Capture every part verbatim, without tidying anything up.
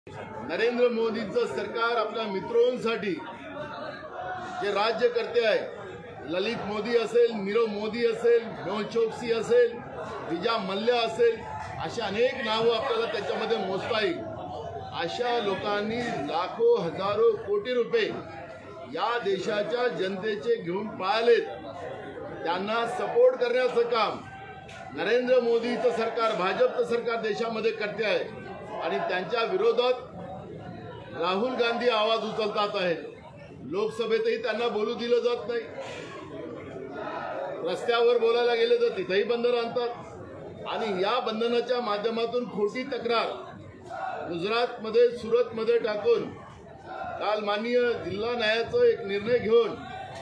नरेंद्र मोदींचं सरकार आपल्या मित्रांसाठी जे राज्य करते आहे, ललित मोदी असेल, नीरव मोदी असेल, मेहुल चोक्सी असेल, विजय मल्ल्या असेल, अशा अनेक नावं आपल्याला त्याच्यामध्ये मोजता येईल। अशा लोकांनी लाखो हजारो कोटी रुपये या देशाच्या जनतेचे घेऊन पाळलेत। त्यांना सपोर्ट करण्याचं काम नरेंद्र मोदीचं सरकार, भाजपचं सरकार देशामध्ये करते आहे आणि त्यांच्या विरोधात राहुल गांधी आवाज उचलतात आहेत। लोकसभेतही त्यांना बोलू दिलं जात नाही, रस्त्यावर बोलायला गेले तर तिथेही बंधन आणतात आणि या बंधनाच्या माध्यमातून खोटी तक्रार गुजरातमध्ये, सुरतमध्ये टाकून काल माननीय जिल्हा न्यायालयाचा एक निर्णय घेऊन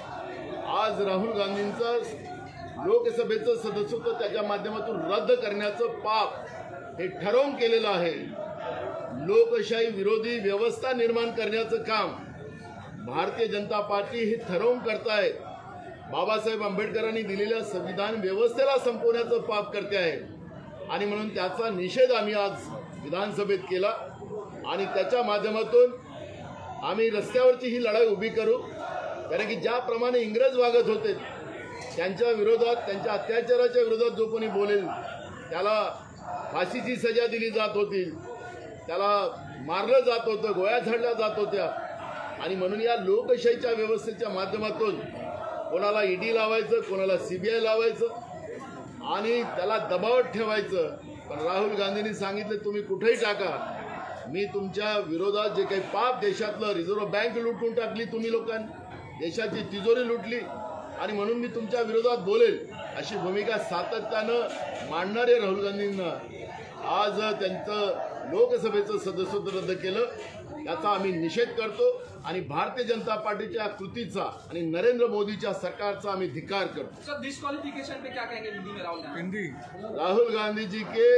आज राहुल गांधींचा लोकसभेचं सदस्यत्व त्याच्या माध्यमातून रद्द करण्याचं पाप हे ठरवून केलेलं आहे। लोकशाही विरोधी व्यवस्था निर्माण करण्याचं काम भारतीय जनता पार्टी हे ठरवून करतायत। बाबासाहेब आंबेडकरांनी दिलेल्या संविधान व्यवस्थेला संपवण्याचं पाप करते आहे आणि म्हणून त्याचा निषेध आम्ही आज विधानसभेत केला आणि त्याच्या माध्यमातून आम्ही रस्त्यावरची ही लढाई उभी करू। कारण की ज्याप्रमाणे इंग्रज वागत होते त्यांच्या विरोधात, त्यांच्या अत्याचाराच्या विरोधात जो कोणी बोलेल त्याला फाशीची सजा दिली जात होती, त्याला मारलं जात होतं, गोळ्या झाडल्या जात होत्या आणि म्हणून या लोकशाहीच्या व्यवस्थेच्या माध्यमातून कोणाला ईडी लावायचं, कोणाला सीबीआय लावायचं आणि त्याला दबावात ठेवायचं। पण राहुल गांधींनी सांगितलं तुम्ही कुठेही टाका, मी तुमच्या विरोधात जे काही पाप देशातलं, रिझर्व्ह बँक लुटून टाकली तुम्ही लोकांनी, देशाची तिजोरी लुटली आणि म्हणून मी तुमच्या विरोधात बोलेल अशी भूमिका सातत्यानं मांडणारे राहुल गांधींना आज त्यांचं लोकसभेचं सदस्यत्व रद्द केलं, त्याचा आम्ही निषेध करतो आणि भारतीय जनता पार्टीच्या कृतीचा आणि नरेंद्र मोदीच्या सरकारचा आम्ही धिक्कार करतो। सर, डिस्क्वालिफिकेशन पे क्या कहेंगे हिंदी में राहुल गांधी? राहुल गांधी जी के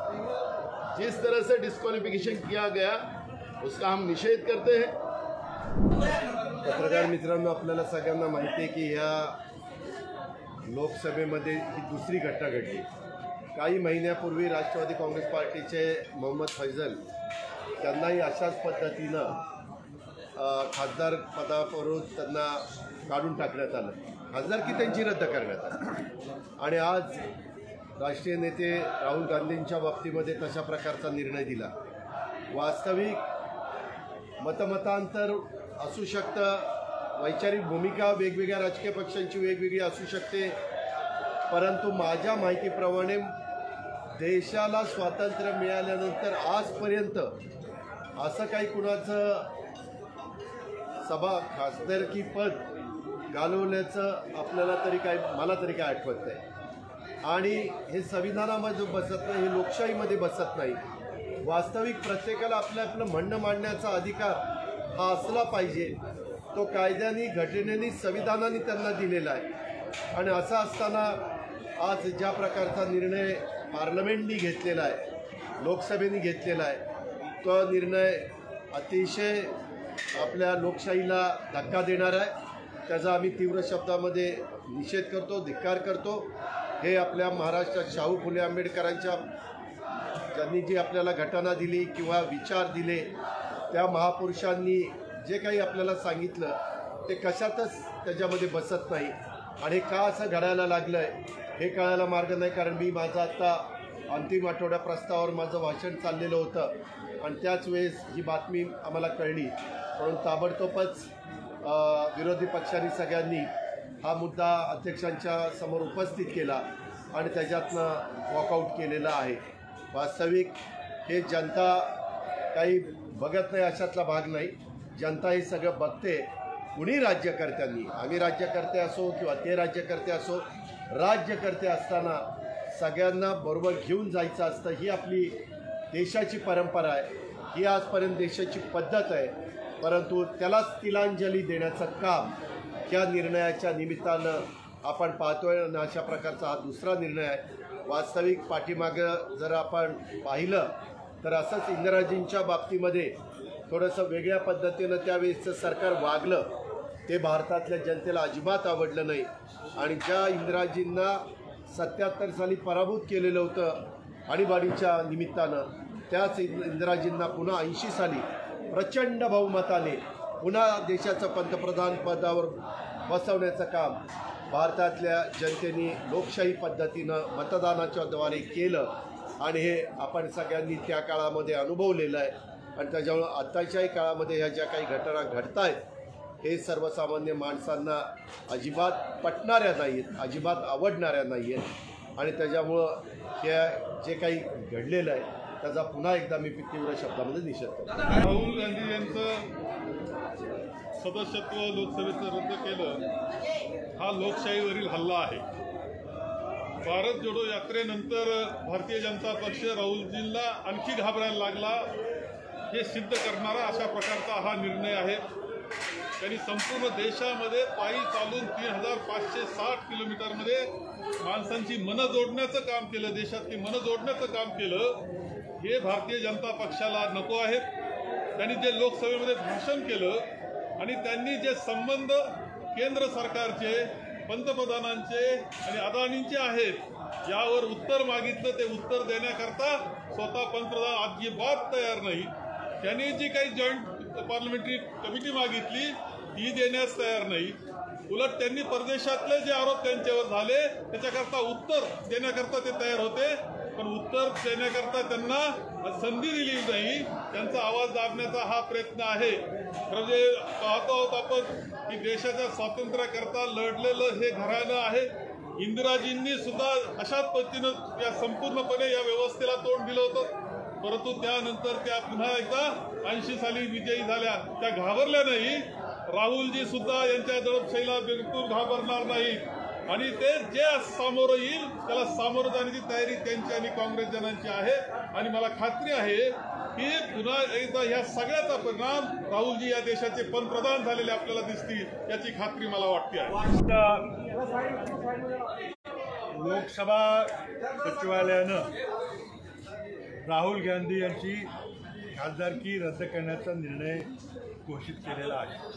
जिस तरह से डिस्क्वालिफिकेशन किया गया उसका हम निषेध करते हैं। पत्रकार मित्रांनो, आपल्याला सगळ्यांना माहिती आहे की ह्या लोकसभेमध्ये ही दुसरी घटना घडली। काही महिन्यापूर्वी राष्ट्रवादी काँग्रेस पार्टीचे मोहम्मद फैजल त्यांनाही अशाच पद्धतीनं खासदार पदावरून त्यांना काढून टाकण्यात आलं, खासदारकी त्यांची रद्द करण्यात आली आणि आज राष्ट्रीय नेते राहुल गांधींच्या बाबतीमध्ये तशा प्रकारचा निर्णय दिला। वास्तविक मतमतांतर असू शकतं, वैचारिक भूमिका वेगवेगळ्या राजकीय पक्षांची वेगवेगळी असू शकते, परंतु माझ्या माहितीप्रमाणे देशाला स्वातंत्र्य मिळाल्यानंतर आजपर्यंत असं काही कुणाचं सभा खासदारकी पद घालवल्याचं आपल्याला तरी काय, मला तरी काय आठवत नाही आणि हे संविधानामध्ये बसत नाही, हे लोकशाहीमध्ये बसत नाही। वास्तविक प्रत्येकाला आपलं आपलं म्हणणं मांडण्याचा अधिकार हा असला पाहिजे, तो कायद्याने, घटनेने, संविधानाने त्यांना दिलेला आहे आणि असं असताना आज ज्या प्रकारचा निर्णय पार्लमेंटनी घेतलेला आहे, लोकसभेने घेतलेला आहे, तो निर्णय अतिशय आपल्या लोकशाहीला धक्का देणार आहे। त्याचा आम्ही तीव्र शब्दामध्ये निषेध करतो, धिक्कार करतो। हे आपल्या महाराष्ट्रात शाहू फुले आंबेडकरांच्या ज्यांनी जी आपल्याला घटना दिली किंवा विचार दिले, त्या महापुरुषांनी जे काही आपल्याला सांगितलं ते कशातच त्याच्यामध्ये बसत नाही आणि का असं घडायला लागलं आहे हे कळायला मार्ग नाही। कारण मी माझं आत्ता अंतिम आठवड्या प्रस्तावावर माझं भाषण चाललेलं होतं आणि त्याच वेळेस ही बातमी आम्हाला कळली, म्हणून ताबडतोबच विरोधी पक्षांनी सगळ्यांनी हा मुद्दा अध्यक्षांच्या समोर उपस्थित केला आणि त्याच्यातनं वॉकआउट केलेलं आहे। वास्तविक हे जनता काही बघत नाही अशातला भाग नाही, जनता हे सगळं बघते। कुणी राज्यकर्त्यांनी, आम्ही राज्यकर्ते असो किंवा ते राज्यकर्ते असो, राज्यकर्ते असताना सगळ्यांना बरोबर घेऊन जायचं असतं, ही आपली देशाची परंपरा आहे, ही आजपर्यंत देशाची पद्धत आहे। परंतु त्यालाच तिलांजली देण्याचं काम या निर्णयाच्या निमित्तानं आपण पाहतोय आणि अशा प्रकारचा हा दुसरा निर्णय आहे। वास्तविक पाठीमागं जर आपण पाहिलं तर असंच इंदिराजींच्या बाबतीमध्ये थोडंसं वेगळ्या पद्धतीनं त्यावेळेसचं सरकार वागलं, ते भारतातल्या जनतेला अजिबात आवडलं नाही आणि ज्या इंदिराजींना सत्याहत्तर साली पराभूत केलेलं होतं आणीबाणीच्या निमित्तानं, त्याच इंदिराजींना पुन्हा ऐंशी साली प्रचंड बहुमताने पुन्हा देशाचं पंतप्रधान पदावर बसवण्याचं काम भारतातल्या जनतेने लोकशाही पद्धतीनं मतदानाच्या द्वारे केलं आणि हे आपण सगळ्यांनी त्या काळामध्ये अनुभवलेलं आहे. आणि त्याच्यामुळं आत्ताच्याही काळामध्ये ह्या ज्या काही घटना घडत आहेत हे सर्वसामान्य माणसांना अजिबात पटणाऱ्या नाहीत, अजिबात आवडणाऱ्या नाही आहेत. आणि त्याच्यामुळं हे जे काही घडलेलं आहे त्याचा पुन्हा एकदा मी तीव्र शब्दामध्ये निषेध करतो. राहुल गांधी यांचं सदस्यत्व लोकसभेचं रद्द केलं हा लोकशाहीवरील हल्ला आहे. भारत जोडो यात्रेनंतर भारतीय जनता पक्ष राहुलजींना आणखी घाबरायला लागला हे सिद्ध करणारा अशा प्रकारचा हा निर्णय आहे. त्यांनी संपूर्ण देशामध्ये पायी चालून तीन हजार पाचशे साठ किलोमीटरमध्ये माणसांची मनं जोडण्याचं काम केलं, देशातली मनं जोडण्याचं काम केलं. हे भारतीय जनता पक्षाला नको आहेत. त्यांनी जे लोकसभेमध्ये भाषण केलं आणि त्यांनी जे संबंध केंद्र सरकारचे, पंतप्रधानांचे आणि अदानींचे आहेत यावर उत्तर मागितलं, ते उत्तर देण्याकरता स्वतः पंतप्रधान अजिबात तयार नाही. त्यांनी जी काही जॉईंट पार्लमेंटरी कमिटी मागितली ती देण्यास तयार नाही. उलट त्यांनी परदेशातले जे आरोप त्यांच्यावर झाले त्याच्याकरता उत्तर देण्याकरता ते तयार होते, पण उत्तर देण्याकरता त्यांना संधी दिली नाही. त्यांचा आवाज दाबण्याचा हा प्रयत्न आहे. म्हणजे पाहतो आहोत आपण की देशाच्या स्वातंत्र्याकरता लढलेलं हे घराणं आहे. इंदिराजींनी सुद्धा अशाच पद्धतीनं या संपूर्णपणे या व्यवस्थेला तोंड दिलं होतं, परंतु त्यानंतर त्या पुन्हा एकदा ऐंशी साली विजयी झाल्या. त्या घाबरल्या नाही. राहुलजी सुद्धा यांच्या दडपशाहीला बिलकुल घाबरणार नाही आणि ते जे सामोरं येईल त्याला सामोरं जाण्याची तयारी त्यांची आणि काँग्रेस जनांची आहे. आणि मला खात्री आहे की पुन्हा एकदा ह्या सगळ्याचा परिणाम राहुलजी या देशाचे पंतप्रधान झालेले आपल्याला दिसतील याची खात्री मला वाटते आहे. लोकसभा सचिवालयानं राहुल गांधी यांची खासदारकी रद्द करण्याचा निर्णय घोषित केलेला आहे.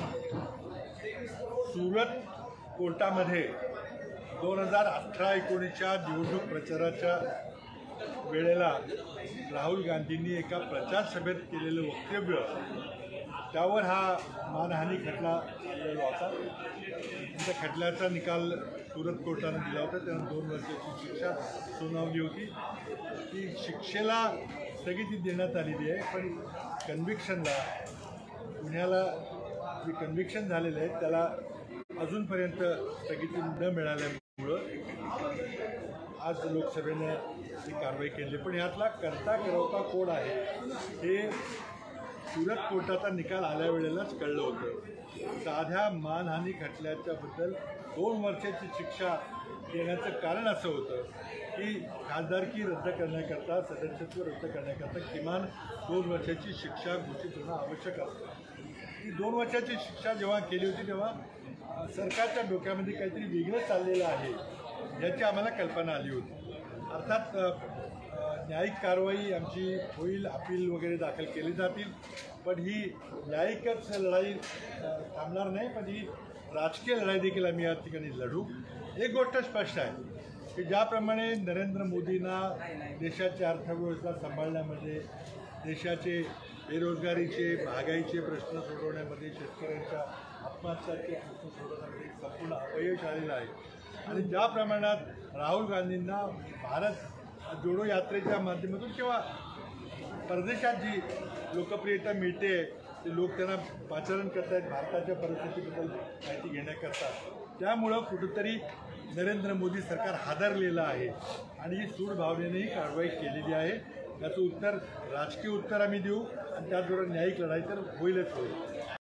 सुरत कोर्टामध्ये दोन हजार अठरा एकोणीसच्या निवडणूक प्रचाराच्या वेळेला राहुल गांधींनी एका प्रचार सभेत केलेलं वक्तव्य त्यावर हा मानहानी खटला चाललेला होता. त्या खटल्याचा निकाल सुरत कोर्टाने दिला होता. त्यांना दोन वर्षाची शिक्षा सुनावली होती. ती शिक्षेला स्थगिती देण्यात आलेली आहे, पण कन्व्हिक्शनला पुण्याला जे कन्व्हिक्शन झालेलं आहे त्याला अजूनपर्यंत स्थगिती न मिळाल्यामुळं आज लोकसभेनं ही कारवाई केली. पण यातला करता करवता कोण आहे हे सुरत कोर्टाचा निकाल आल्या वेळेलाच कळलं होतं. साध्या मानहानी खटल्याच्याबद्दल दोन वर्षाची शिक्षा देण्याचं कारण असं होतं की खासदारकी रद्द करण्याकरता, सदस्यत्व रद्द करण्याकरता किमान दोन वर्षाची शिक्षा घोषित होणं आवश्यक असतं. ती दोन वर्षाची शिक्षा जेव्हा केली होती तेव्हा सरकारच्या डोक्यामध्ये काहीतरी वेगळं चाललेलं आहे याची आम्हाला कल्पना आली होती. अर्थात न्यायिक कारवाई आमची होईल, अपील वगैरे दाखल केली जातील, पण ही न्यायिकच लढाई थांबणार नाही, पण ही राजकीय लढाई देखील आम्ही या ठिकाणी लढू. एक गोष्ट स्पष्ट आहे की ज्याप्रमाणे नरेंद्र मोदींना देशाची अर्थव्यवस्था सांभाळण्यामध्ये, देशाचे बेरोजगारीचे, महागाईचे प्रश्न सोडवण्यामध्ये, शेतकऱ्यांच्या आत्महत्याचे प्रश्न सोडवण्यामध्ये संपूर्ण अपयश आलेलं आहे. आणि ज्या प्रमाणात राहुल गांधींना भारत जोडो यात्रेच्या माध्यमातून किंवा परदेशात जी लोकप्रियता मिळते ते लोक त्यांना पाचारण करत आहेत भारताच्या परिस्थितीबद्दल माहिती घेण्याकरता. त्यामुळं कुठंतरी नरेंद्र मोदी सरकार हादरलेलं आहे आणि ही सूड भावनेने ही कारवाई केलेली आहे. याचं उत्तर राजकीय उत्तर आम्ही देऊ आणि त्याचबरोबर न्यायिक लढाई तर होईलच होईल.